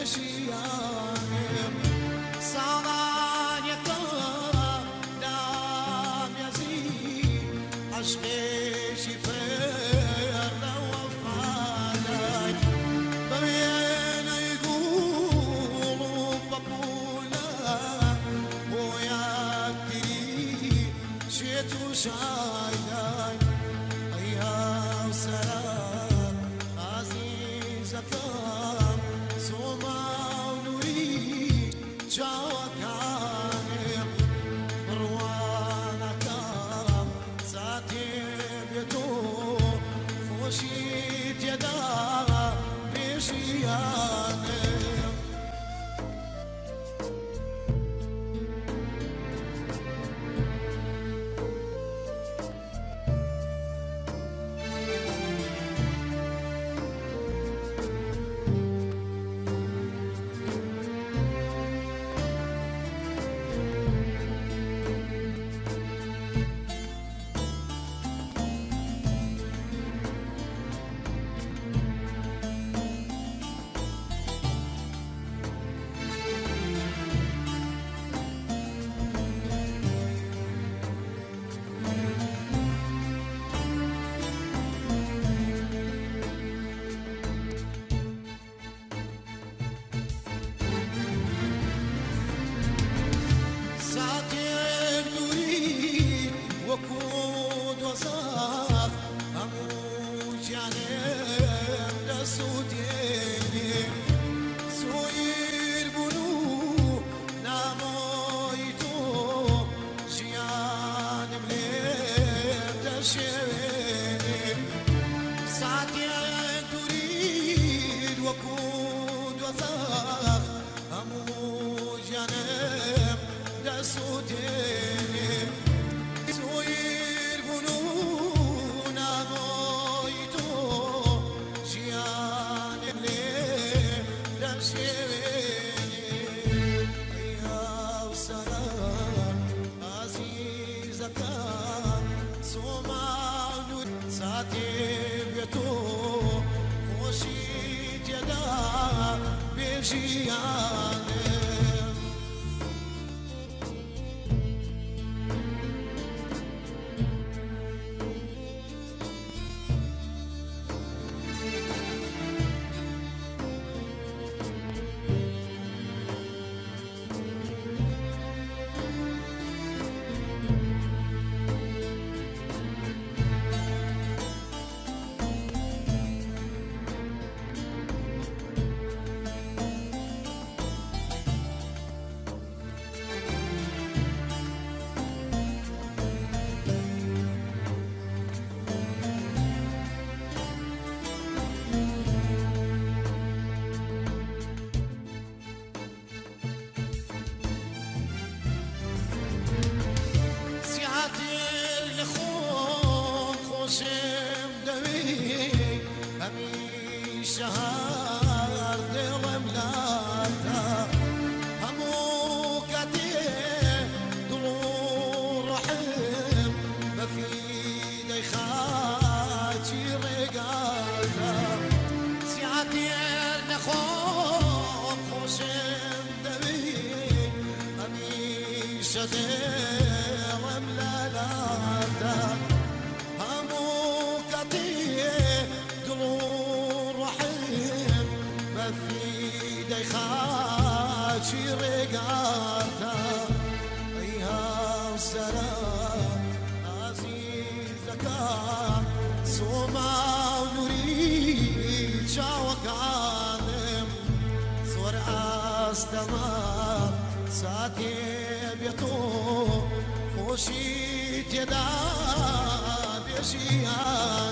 بێژیانم ساڵانیەکە نامێزی عەشقێکی پێرە وەفادای بە وێنەی گوڵ و پەپوولە بۆ یادگیری شێت و شایدای ئەی هاوسەرە عەزیزەکەم سۆما و نووری چاوەکانم بڕوانەکەم ساتێ بێتۆ خۆشی تێدا بێژیانم دۆزەخ هەموو گیانێم دەسووتێنێ سویر بوون و نامۆی تۆ ژیانم لێم دەشێوێنێ ساتێک دوورید وەکو دۆزەخ هەموو گیانێم دەسووتێنێ هەمیشە هەر دڵم لاتا هەموو کاتێ دڵ و ڕەحم بە فیدەی خاچی ڕێگاتا زیاتر نەخۆم خۆشم دەوێت هەمیشە دڵم لاتا هەموو کاتێ دڵ و ڕەحم بە فیدەی خاچی ڕێگاتا ئەی هاوسەرە عەزیزەکەم سۆما و نووری چاوەکانم زۆر ئاستەمە ساتێ بێتۆ خۆشی تێدا بێژیان